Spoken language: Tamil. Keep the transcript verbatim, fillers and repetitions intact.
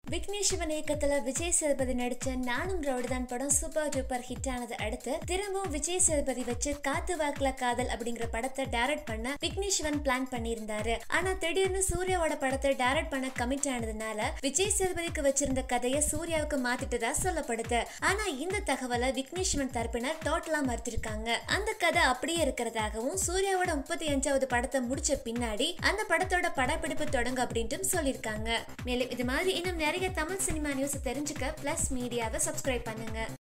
Vignesh Shivan இயக்கத்துல விஜய் சேதுபதி நடிச்ச நானும் ரவுடிதான் படம் சூப்பர் டூப்பர் ஹிட் ஆனது அடுத்து திரும்பவும் விஜய் சேதுபதி வச்சு காத்து வாக்குல காதல் அப்படிங்கிற படத்தை டைரக்ட் பண்ண விக்னேஷ் சிவன் பிளான் பண்ணியிருந்தாரு. ஆனா திடீர்னு சூர்யாவோட படத்தை டைரக்ட் பண்ண கமிட் ஆனதுனால விஜய் சேதுபதிக்கு வச்சிருந்த கதையை சூர்யாவுக்கு மாத்திட்டதா சொல்லப்படுது. ஆனா இந்த தகவலை விக்னேஷ் சிவன் தரப்பினர் டோட்டலா மறுத்திருக்காங்க. அந்த கதை அப்படியே இருக்கிறதாகவும் சூர்யாவோட முப்பத்தி அஞ்சாவது படத்தை முடிச்ச பின்னாடி அந்த படத்தோட படப்பிடிப்பு தொடங்கும் அப்படின்ட்டு சொல்லியிருக்காங்க. மேலும் இது மாதிரி இன்னும் நிறைய தமிழ் சினிமா நியூஸ் தெரிஞ்சுக்க பிளஸ் மீடியாவை சப்ஸ்கிரைப் பண்ணுங்க.